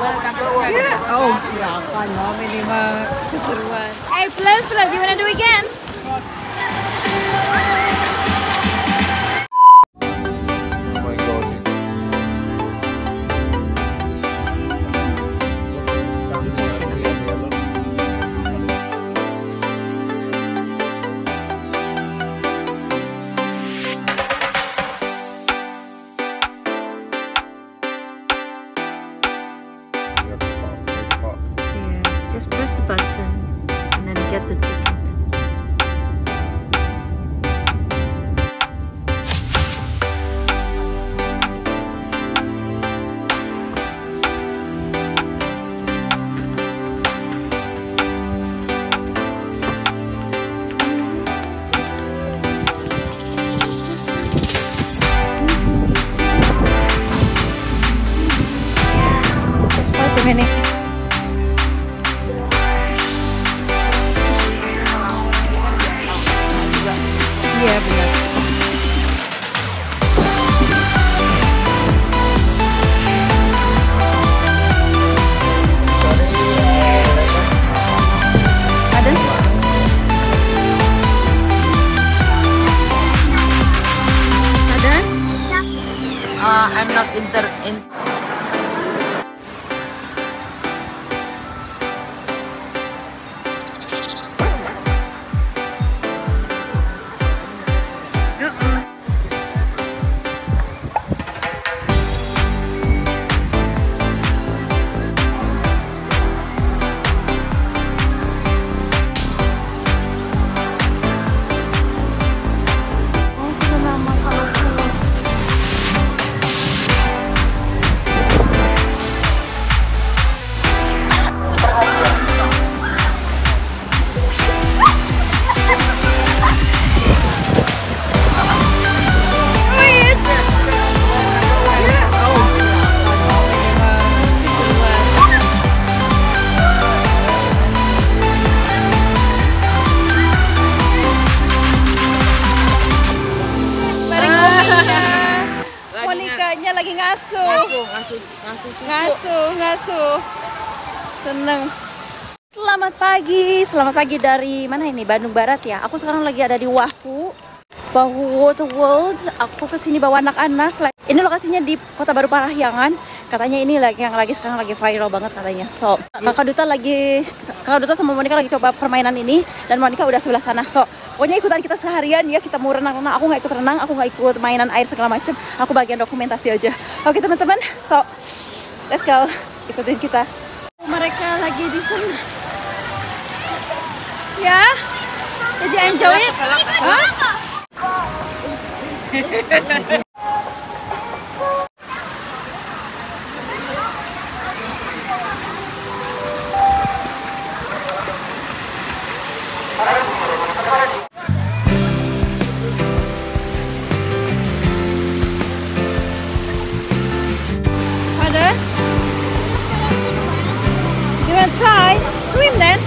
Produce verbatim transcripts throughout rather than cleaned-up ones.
Yeah. Oh, ya kan, no, minimal keseruan. Hey, plus, plus, you wanna do again? Just press the button and then get the ticket. Just wait a minute. Iya benar. Ada? Ada? Uh, I'm not inter in. Monikanya lagi ngasuh. Ngasuh, ngasuh, ngasuh, ngasuh, ngasuh. Seneng. Selamat pagi, selamat pagi dari mana ini? Bandung Barat ya. Aku sekarang lagi ada di Wahoo, Wahoo Water World. Aku kesini bawa anak-anak. Ini lokasinya di Kota Baru Parahyangan. Katanya ini lagi yang lagi sekarang lagi viral banget katanya. So, Kakak Duta lagi, Kakak Duta sama Monika lagi coba permainan ini dan Monika udah sebelah sana. So, pokoknya ikutan kita seharian ya, kita mau renang-renang. Aku nggak ikut renang, aku nggak ikut mainan air segala macem. Aku bagian dokumentasi aja. Oke teman-teman, so let's go, ikutin kita. Mereka lagi di sana. Ya, jadi enjoy it. Hah? Ada? You wanna try? Swim then?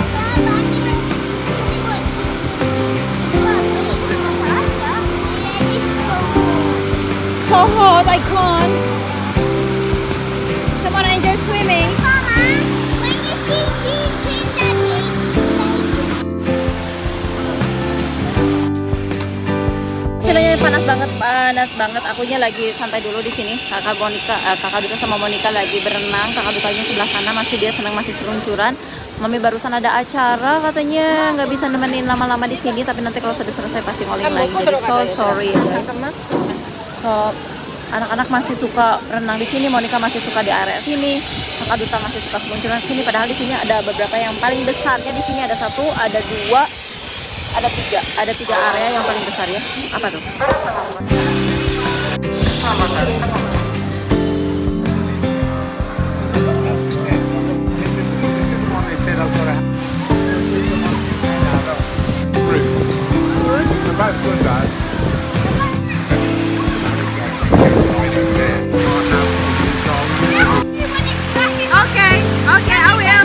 So hot, I can't. Come on, enjoy swimming. Mama, when you see these things that Istilahnya panas banget, panas banget. Akunya lagi santai dulu di sini. Kakak Monika, eh, Kakak Duta sama Monika lagi berenang. Kakak Dutanya sebelah sana masih dia senang masih seluncuran. Mami barusan ada acara katanya nggak bisa nemenin lama-lama di sini. Tapi nanti kalau sudah selesai pasti calling lagi. Jadi so sorry ya guys. So anak-anak masih suka renang di sini. Monika masih suka di area sini. Kakak Duta masih suka seluncuran di sini. Padahal di sini ada beberapa yang paling besarnya di sini ada satu, ada dua. Ada tiga, ada tiga area yang paling besar ya. Apa tuh? Oke, oke, I will.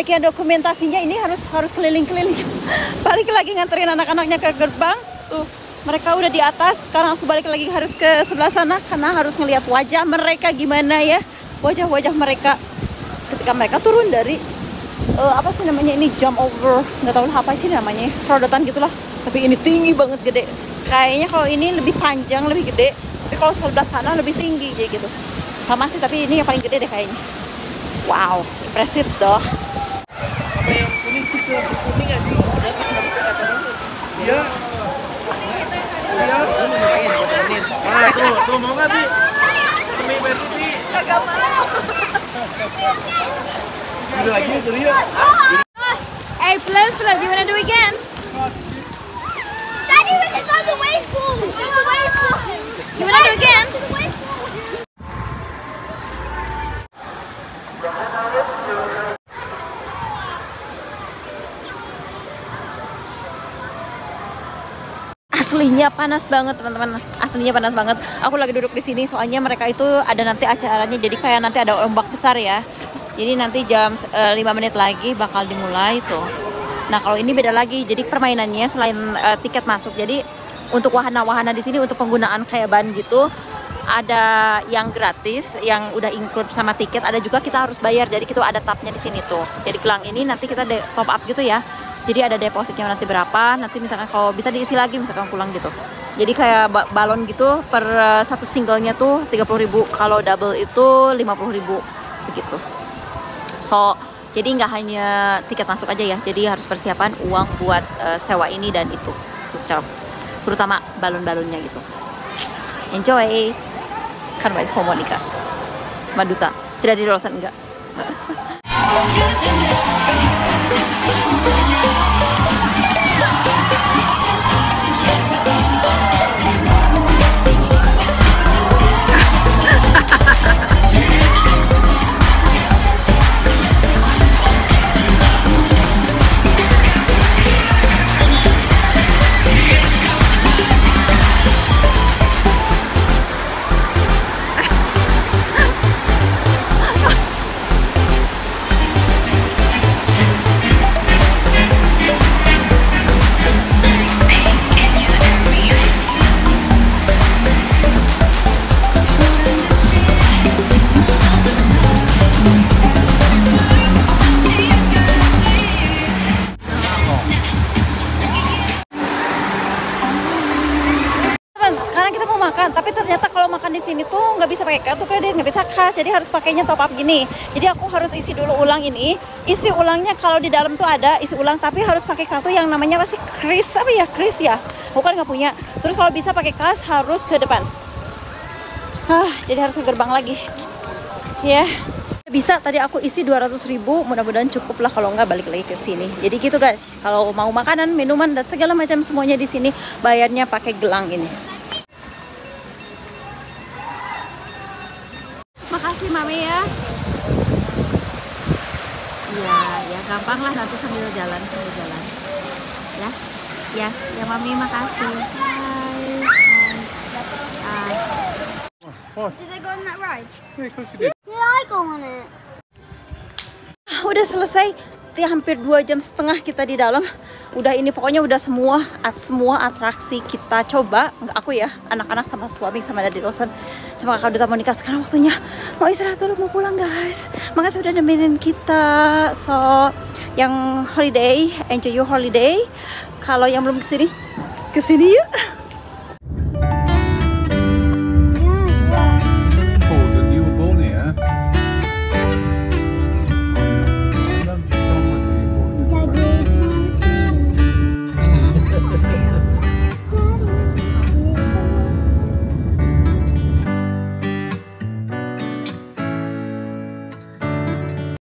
bagian dokumentasinya ini harus harus keliling-keliling. Balik lagi nganterin anak-anaknya ke gerbang. Tuh, mereka udah di atas. Sekarang aku balik lagi harus ke sebelah sana karena harus ngelihat wajah mereka gimana ya. Wajah-wajah mereka ketika mereka turun dari uh, apa sih namanya ini, jump over, nggak tahu apa sih namanya, serodotan gitulah. Tapi ini tinggi banget, gede. Kayaknya kalau ini lebih panjang, lebih gede. Tapi kalau sebelah sana lebih tinggi, jadi gitu. Sama sih, tapi ini yang paling gede deh kayaknya. Wow, impresif doh. Apa yang kuning itu kuning ya, di udah kita buka asal itu. Iya. Iya. Lu mau main fotoin. Ah, tuh, tuh mau enggak, Bi? Kami baru, Bi. Kagak mau. Udah lagi serius. Hey, plus plus, you wanna do again? Daddy, we can go to the wave pool. To the wave pool. You wanna do again? To the wave pool. Aslinya panas banget teman-teman, aslinya panas banget. Aku lagi duduk di sini soalnya mereka itu ada nanti acaranya, jadi kayak nanti ada ombak besar ya. Jadi nanti jam uh, lima menit lagi bakal dimulai tuh. Nah kalau ini beda lagi, jadi permainannya selain uh, tiket masuk, jadi untuk wahana-wahana di sini untuk penggunaan kayak ban gitu, ada yang gratis, yang udah include sama tiket, ada juga kita harus bayar. Jadi kita ada tabnya di sini tuh. Jadi gelang ini nanti kita top up gitu ya. Jadi ada depositnya nanti berapa, nanti misalkan kalau bisa diisi lagi misalkan pulang gitu. Jadi kayak ba balon gitu, per uh, satu singlenya tuh tiga puluh ribu, kalau double itu lima puluh ribu begitu. So, jadi nggak hanya tiket masuk aja ya, jadi harus persiapan uang buat uh, sewa ini dan itu, terutama balon-balonnya gitu. Enjoy! Kan buat FOMO nikah sama Duta, sudah di Rosan enggak? Tapi ternyata kalau makan di sini tuh nggak bisa pakai kartu kredit, nggak bisa cash, jadi harus pakainya top up gini. Jadi aku harus isi dulu ulang ini. Isi ulangnya kalau di dalam tuh ada isi ulang, tapi harus pakai kartu yang namanya apa sih, Kris apa ya, Kris ya. Bukan nggak punya. Terus kalau bisa pakai cash harus ke depan. Ah, jadi harus ke gerbang lagi. Ya. Yeah. Bisa tadi aku isi dua ratus ribu, mudah-mudahan cukup lah, kalau nggak balik lagi ke sini. Jadi gitu guys, kalau mau makanan, minuman dan segala macam semuanya di sini bayarnya pakai gelang ini. Makasih Mami ya. Iya, ya gampang lah nanti sambil jalan sambil jalan. Ya, ya, ya Mami makasih. Hai. Hai. Oh. Did I go on that ride? Yeah, of course you did. Did I go on it? Udah selesai. Hampir dua jam setengah kita di dalam. Udah ini pokoknya udah semua semua atraksi kita coba. Nggak aku ya, anak-anak sama suami sama Daddy Rosan sama kakak Duta mau nikah. Sekarang waktunya mau istirahat dulu, mau pulang guys. Makasih udah nemenin kita. So yang holiday, enjoy your holiday. Kalau yang belum kesini, kesini yuk.